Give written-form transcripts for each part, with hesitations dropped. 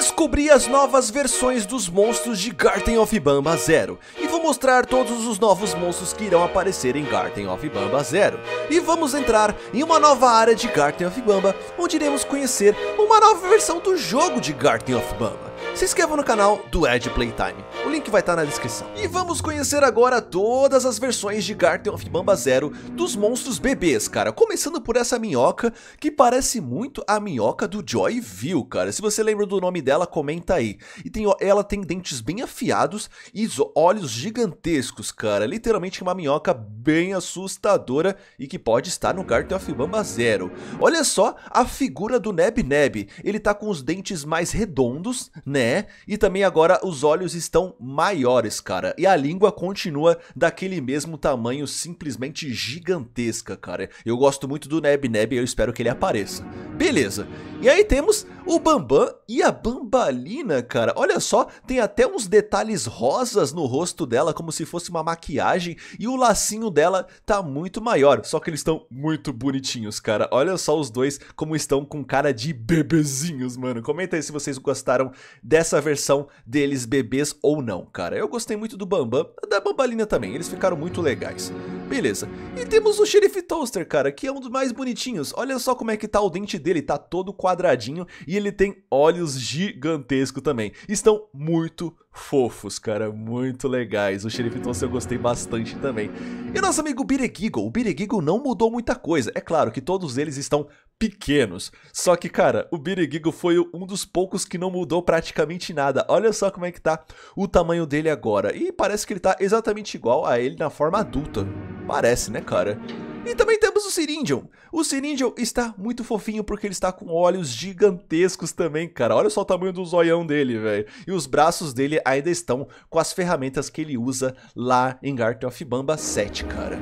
Descobri as novas versões dos monstros de Garten of Banba Zero e vou mostrar todos os novos monstros que irão aparecer em Garten of Banba Zero. E vamos entrar em uma nova área de Garten of Banba, onde iremos conhecer uma nova versão do jogo de Garten of Banba. Se inscreva no canal do Ed Playtime, o link vai estar na descrição. E vamos conhecer agora todas as versões de Garten of Banba Zero dos monstros bebês, cara. Começando por essa minhoca, que parece muito a minhoca do Joyville, cara. Se você lembra do nome dela, comenta aí. E ela tem dentes bem afiados e olhos gigantescos, cara. Literalmente uma minhoca bem assustadora e que pode estar no Garten of Banba Zero. Olha só a figura do Neb Neb. Ele tá com os dentes mais redondos, né? E também agora os olhos estão maiores, cara. E a língua continua daquele mesmo tamanho, simplesmente gigantesca, cara. Eu gosto muito do Neb Neb e eu espero que ele apareça. Beleza. E aí temos o Banban e a Banbalina, cara. Olha só, tem até uns detalhes rosas no rosto dela, como se fosse uma maquiagem. E o lacinho dela tá muito maior, só que eles estão muito bonitinhos, cara. Olha só os dois como estão com cara de bebezinhos, mano. Comenta aí se vocês gostaram dessa versão deles bebês ou não, cara. Eu gostei muito do Banban, da Banbalina também, eles ficaram muito legais. Beleza, e temos o Sheriff Toaster, cara, que é um dos mais bonitinhos. Olha só como é que tá o dente dele, tá todo quadradinho e ele tem olhos gigantescos também. Estão muito fofos, cara, muito legais. O Sheriff Toaster eu gostei bastante também. E o nosso amigo Biregiggle, o Biregiggle não mudou muita coisa. É claro que todos eles estão pequenos, só que, cara, o Biregiggle foi um dos poucos que não mudou praticamente nada. Olha só como é que tá o tamanho dele agora. E parece que ele tá exatamente igual a ele na forma adulta. Parece, né, cara? E também temos o Cyrindion. O Cyrindion está muito fofinho porque ele está com olhos gigantescos também, cara. Olha só o tamanho do zoião dele, velho. E os braços dele ainda estão com as ferramentas que ele usa lá em Garten of Banba 7, cara.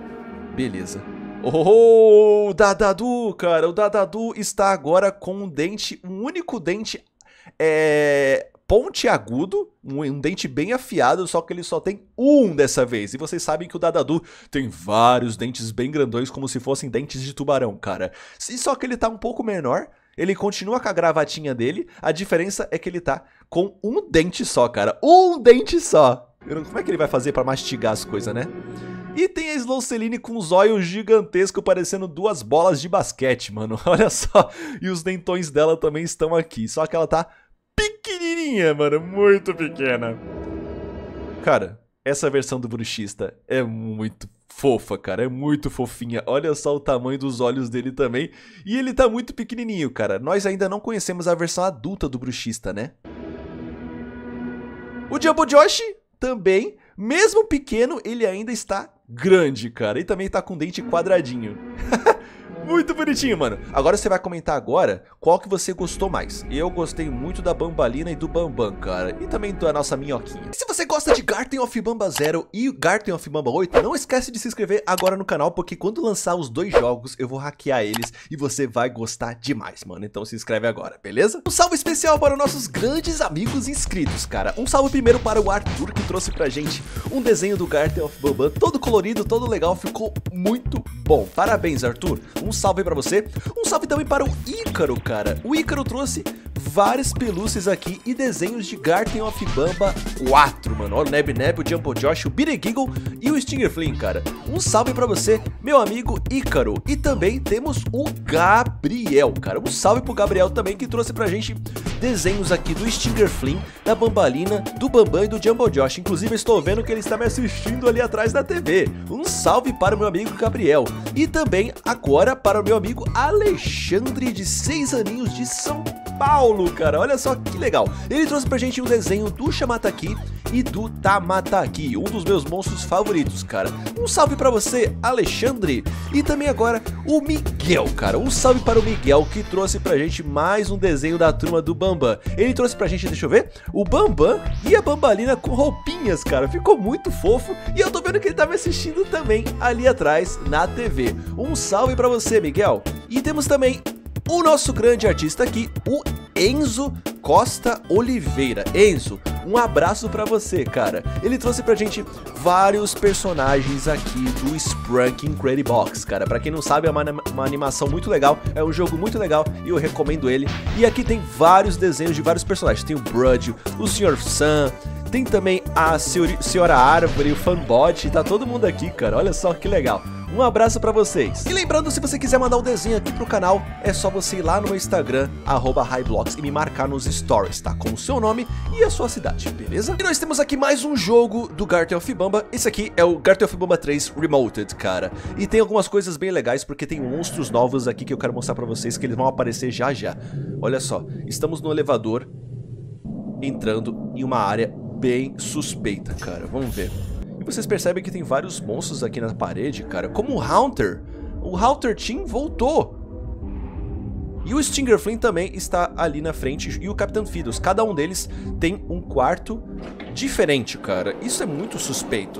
Beleza. Oh, o Dadadu, cara. O Dadadu está agora com um dente, um único dente pontiagudo, um dente bem afiado, só que ele só tem um dessa vez. E vocês sabem que o Dadadu tem vários dentes bem grandões, como se fossem dentes de tubarão, cara. Só que ele tá um pouco menor, ele continua com a gravatinha dele, a diferença é que ele tá com um dente só, cara. Um dente só! Como é que ele vai fazer pra mastigar as coisas, né? E tem a Slowceline com os olhos gigantescos, parecendo duas bolas de basquete, mano. Olha só. E os dentões dela também estão aqui, só que ela tá pequenininha, mano, muito pequena. Cara, essa versão do bruxista é muito fofa, cara, é muito fofinha. Olha só o tamanho dos olhos dele também. E ele tá muito pequenininho, cara. Nós ainda não conhecemos a versão adulta do bruxista, né? O Jumbo Josh também, mesmo pequeno, ele ainda está grande, cara. E também tá com dente quadradinho. Muito bonitinho, mano. Agora você vai comentar agora qual que você gostou mais. Eu gostei muito da Banbalina e do Banban, cara. E também da nossa minhoquinha. E se você gosta de Garten of Banba Zero e Garten of Banba 8, não esquece de se inscrever agora no canal, porque quando lançar os dois jogos, eu vou hackear eles e você vai gostar demais, mano. Então se inscreve agora, beleza? Um salve especial para os nossos grandes amigos inscritos, cara. Um salve primeiro para o Arthur, que trouxe pra gente um desenho do Garten of Banba, todo colorido, todo legal, ficou muito bom. Parabéns, Arthur. Um salve pra você. Um salve também para o Ícaro, cara. O Ícaro trouxe várias pelúcias aqui e desenhos de Garten of Banba 4, mano. Olha o Neb Neb, o Jumbo Josh, o Biregiggle e o Stinger Flynn, cara. Um salve pra você, meu amigo Ícaro. E também temos o Gabriel, cara. Um salve pro Gabriel também, que trouxe pra gente desenhos aqui do Stinger Flynn, da Banbalina, do Banban e do Jumbo Josh. Inclusive, estou vendo que ele está me assistindo ali atrás da TV. Um salve para o meu amigo Gabriel. E também agora para o meu amigo Alexandre, de 6 aninhos, de São Paulo, cara. Olha só que legal. Ele trouxe pra gente um desenho do Shamataki e do Tamataki, um dos meus monstros favoritos, cara. Um salve pra você, Alexandre. E também agora o Miguel, cara. Um salve para o Miguel, que trouxe pra gente mais um desenho da turma do Banban. Ele trouxe pra gente, deixa eu ver, o Banban e a Banbalina com roupinhas, cara. Ficou muito fofo e eu tô vendo que ele tá me assistindo também ali atrás na TV. Um salve pra você, Miguel. E temos também o nosso grande artista aqui, o Enzo Costa Oliveira. Enzo, um abraço pra você, cara. Ele trouxe pra gente vários personagens aqui do Sprunk Incredibox, cara. Pra quem não sabe, é uma animação muito legal, é um jogo muito legal e eu recomendo ele. E aqui tem vários desenhos de vários personagens. Tem o Brud, o Sr. Sam, tem também a Senhora Árvore, o Fanbot, tá todo mundo aqui, cara. Olha só que legal. Um abraço pra vocês. E lembrando, se você quiser mandar um desenho aqui pro canal, é só você ir lá no meu Instagram, @Hyblox, e me marcar nos stories, tá? Com o seu nome e a sua cidade, beleza? E nós temos aqui mais um jogo do Garten of Bamba. Esse aqui é o Garten of Bamba 3 Remoted, cara. E tem algumas coisas bem legais, porque tem monstros novos aqui que eu quero mostrar pra vocês, que eles vão aparecer já já. Olha só, estamos no elevador, entrando em uma área bem suspeita, cara. Vamos ver. Vocês percebem que tem vários monstros aqui na parede, cara. Como o Haunter. O Haunter Team voltou. E o Stinger Flynn também está ali na frente. E o Captain Fiddles. Cada um deles tem um quarto diferente, cara. Isso é muito suspeito.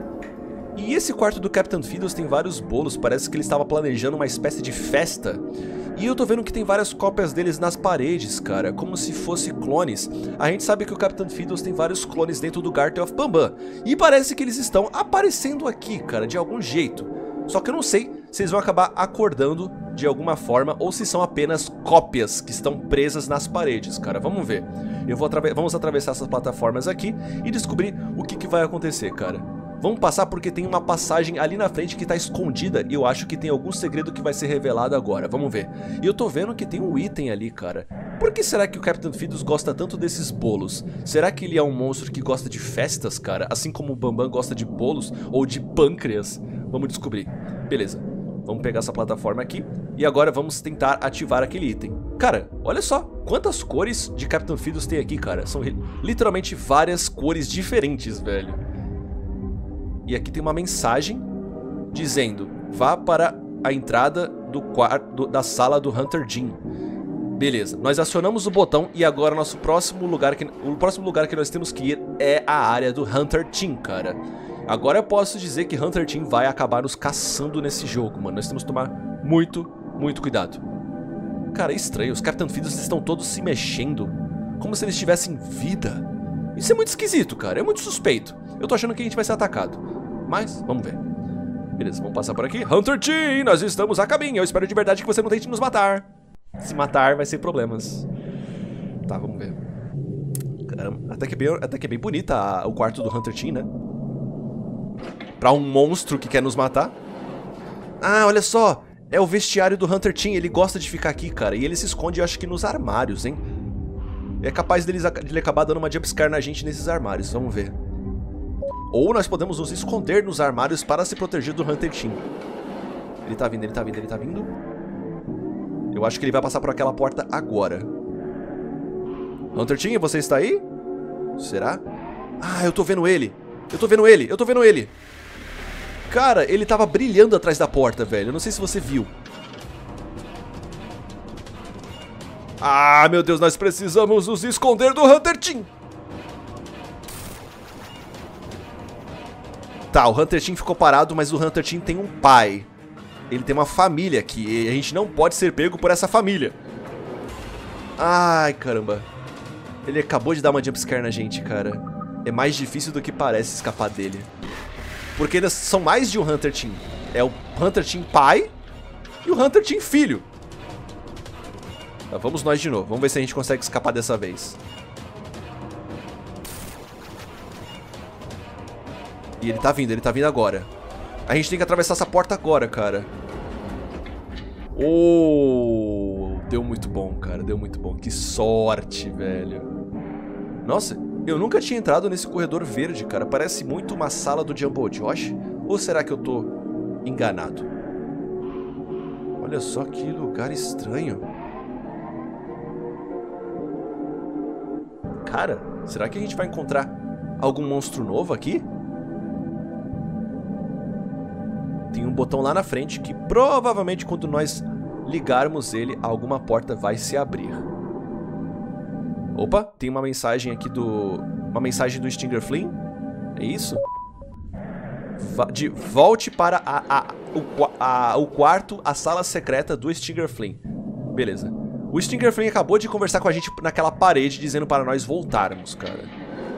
E esse quarto do Captain Fiddles tem vários bolos. Parece que ele estava planejando uma espécie de festa. E eu tô vendo que tem várias cópias deles nas paredes, cara, como se fossem clones. A gente sabe que o Captain Fiddles tem vários clones dentro do Garten of Bamba. E parece que eles estão aparecendo aqui, cara, de algum jeito. Só que eu não sei se eles vão acabar acordando de alguma forma ou se são apenas cópias que estão presas nas paredes, cara. Vamos ver. Vamos atravessar essas plataformas aqui e descobrir o que vai acontecer, cara. Vamos passar porque tem uma passagem ali na frente que tá escondida e eu acho que tem algum segredo que vai ser revelado agora. Vamos ver. E eu tô vendo que tem um item ali, cara. Por que será que o Captain Fiddles gosta tanto desses bolos? Será que ele é um monstro que gosta de festas, cara? Assim como o Bambam gosta de bolos ou de pâncreas? Vamos descobrir. Beleza. Vamos pegar essa plataforma aqui e agora vamos tentar ativar aquele item. Cara, olha só quantas cores de Captain Fiddles tem aqui, cara. São literalmente várias cores diferentes, velho. E aqui tem uma mensagem dizendo: vá para a entrada do quarto da sala do Hunter Jim. Beleza, nós acionamos o botão e agora o próximo lugar que nós temos que ir é a área do Hunter Jim, cara. Agora eu posso dizer que Hunter Jim vai acabar nos caçando nesse jogo, mano. Nós temos que tomar muito cuidado. Cara, é estranho, os Captain Fiddles estão todos se mexendo, como se eles tivessem vida. Isso é muito esquisito, cara, é muito suspeito. Eu tô achando que a gente vai ser atacado. Mas, vamos ver. Beleza, vamos passar por aqui. Hunter Team, nós estamos a caminho. Eu espero de verdade que você não tente nos matar. Se matar, vai ser problemas. Tá, vamos ver. Caramba, até que é bem bonita o quarto do Hunter Team, né? Pra um monstro que quer nos matar. Ah, olha só. É o vestiário do Hunter Team. Ele gosta de ficar aqui, cara. E ele se esconde, eu acho que nos armários, hein? É capaz de ele acabar dando uma jumpscare na gente nesses armários. Vamos ver. Ou nós podemos nos esconder nos armários para se proteger do Hunter Team. Ele tá vindo, ele tá vindo, ele tá vindo. Eu acho que ele vai passar por aquela porta agora. Hunter Team, você está aí? Será? Ah, eu tô vendo ele. Eu tô vendo ele, eu tô vendo ele. Cara, ele tava brilhando atrás da porta, velho. Eu não sei se você viu. Ah, meu Deus, nós precisamos nos esconder do Hunter Team. Tá, o Hunter Team ficou parado, mas o Hunter Team tem um pai. Ele tem uma família aqui e a gente não pode ser pego por essa família. Ai, caramba. Ele acabou de dar uma jumpscare na gente, cara. É mais difícil do que parece escapar dele. Porque ainda são mais de um Hunter Team. É o Hunter Team pai e o Hunter Team filho. Tá, vamos nós de novo. Vamos ver se a gente consegue escapar dessa vez. E ele tá vindo agora. A gente tem que atravessar essa porta agora, cara. Oh, deu muito bom, cara, deu muito bom. Que sorte, velho. Nossa, eu nunca tinha entrado nesse corredor verde, cara. Parece muito uma sala do Jumbo Josh. Ou será que eu tô enganado? Olha só que lugar estranho. Cara, será que a gente vai encontrar algum monstro novo aqui? Tem um botão lá na frente que provavelmente quando nós ligarmos ele, alguma porta vai se abrir. Opa, tem uma mensagem aqui uma mensagem do Stinger Flynn. É isso? Volte para o quarto, a sala secreta do Stinger Flynn. Beleza. O Stinger Flynn acabou de conversar com a gente naquela parede, dizendo para nós voltarmos, cara.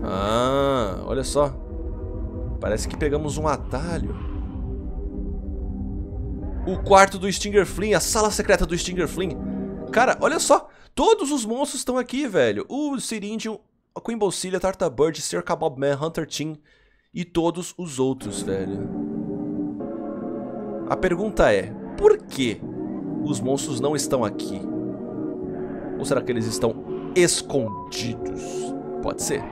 Ah, olha só. Parece que pegamos um atalho. O quarto do Stinger Flynn, a sala secreta do Stinger Flynn. Cara, olha só. Todos os monstros estão aqui, velho. O Sirindium, a Queen Bolsilha, Tartabird, Sir Kabobman, Hunter Chin e todos os outros, velho. A pergunta é, por que os monstros não estão aqui? Ou será que eles estão escondidos? Pode ser.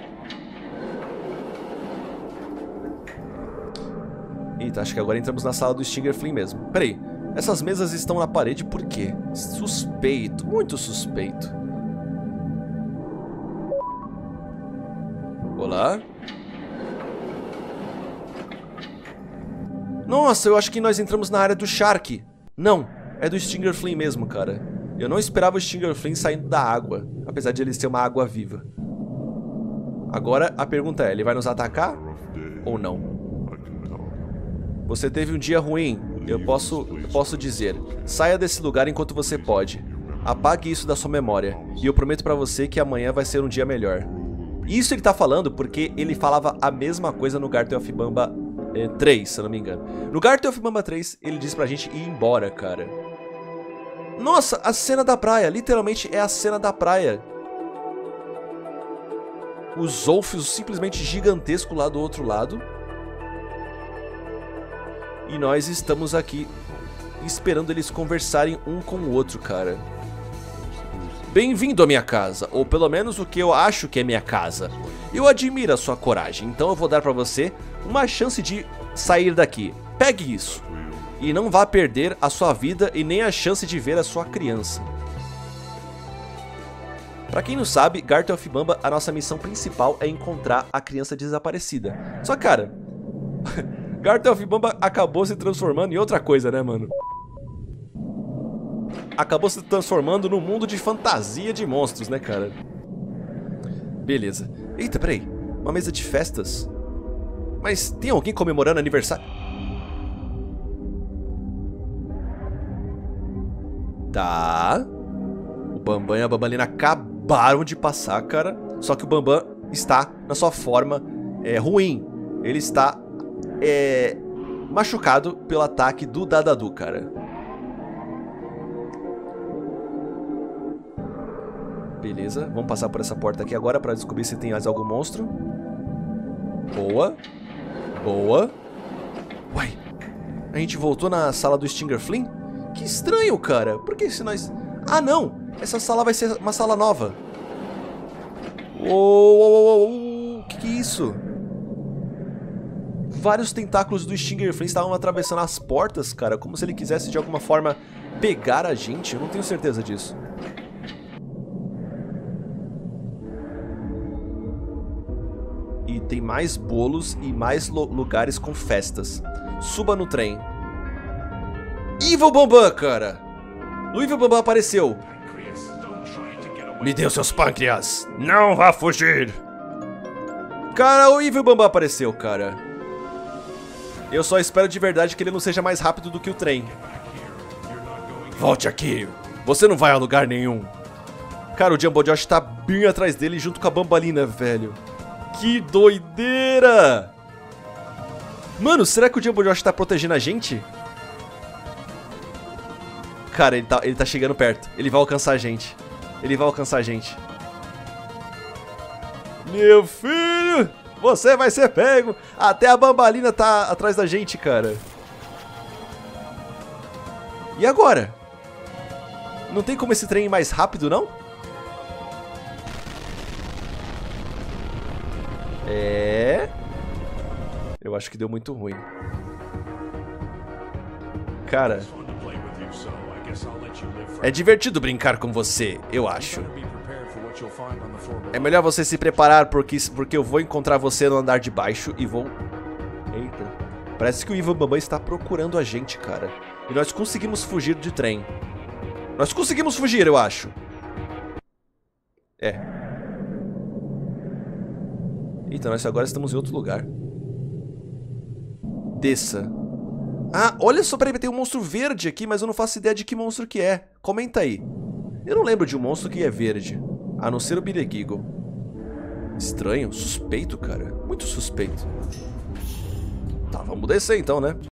Eita, acho que agora entramos na sala do Stinger Flynn mesmo. Peraí, essas mesas estão na parede por quê? Suspeito, muito suspeito. Olá? Nossa, eu acho que nós entramos na área do Shark. Não, é do Stinger Flynn mesmo, cara. Eu não esperava o Stinger Flynn saindo da água, apesar de ele ser uma água viva. Agora a pergunta é, ele vai nos atacar ou não? Você teve um dia ruim, eu posso dizer. Saia desse lugar enquanto você pode. Apague isso da sua memória. E eu prometo pra você que amanhã vai ser um dia melhor. Isso ele tá falando porque ele falava a mesma coisa no Garten of Bamba 3, se eu não me engano. No Garten of Bamba 3, ele disse pra gente ir embora, cara. Nossa, a cena da praia. Literalmente é a cena da praia. Os Zolfios simplesmente gigantescos lá do outro lado. E nós estamos aqui esperando eles conversarem um com o outro, cara. Bem-vindo à minha casa, ou pelo menos o que eu acho que é minha casa. Eu admiro a sua coragem, então eu vou dar pra você uma chance de sair daqui. Pegue isso. E não vá perder a sua vida e nem a chance de ver a sua criança. Pra quem não sabe, Garten of Bamba, a nossa missão principal é encontrar a criança desaparecida. Só, cara... Garten of Bamba acabou se transformando em outra coisa, né, mano? Acabou se transformando num mundo de fantasia de monstros, né, cara? Beleza. Eita, peraí. Uma mesa de festas? Mas tem alguém comemorando aniversário? Tá. O Bambam e a Bambalina acabaram de passar, cara. Só que o Bambam está na sua forma ruim. Ele está... machucado pelo ataque do Dadadu, cara. Beleza, vamos passar por essa porta aqui agora pra descobrir se tem mais algum monstro. Boa. Boa. Uai, a gente voltou na sala do Stinger Flynn? Que estranho, cara. Por que se nós... Ah, não. Essa sala vai ser uma sala nova. Uou, que é isso? Vários tentáculos do Stinger Flynn estavam atravessando as portas, cara, como se ele quisesse de alguma forma pegar a gente. Eu não tenho certeza disso. E tem mais bolos e mais lugares com festas. Suba no trem. Evil Bambam, cara! O Evil Bambam apareceu. Me dê os seus pâncreas! Não vá fugir! Cara, o Evil Bambam apareceu, cara. Eu só espero de verdade que ele não seja mais rápido do que o trem. Volte aqui. Você não vai a lugar nenhum. Cara, o Jumbo Josh tá bem atrás dele junto com a Bambalina, velho. Que doideira! Mano, será que o Jumbo Josh tá protegendo a gente? Cara, ele tá chegando perto. Ele vai alcançar a gente. Ele vai alcançar a gente. Meu filho! Você vai ser pego! Até a Bambalina tá atrás da gente, cara. E agora? Não tem como esse trem ir mais rápido, não? Eu acho que deu muito ruim. Cara... É divertido brincar com você, eu acho. É melhor você se preparar porque eu vou encontrar você no andar de baixo e vou... Eita. Parece que o Evil Bambam está procurando a gente, cara. E nós conseguimos fugir de trem. Nós conseguimos fugir, eu acho. Eita, nós agora estamos em outro lugar. Desça. Ah, olha só, peraí, tem um monstro verde aqui, mas eu não faço ideia de que monstro que é. Comenta aí. Eu não lembro de um monstro que é verde, a não ser o Billy Giggle. Estranho, suspeito, cara. Muito suspeito. Tá, vamos descer então, né?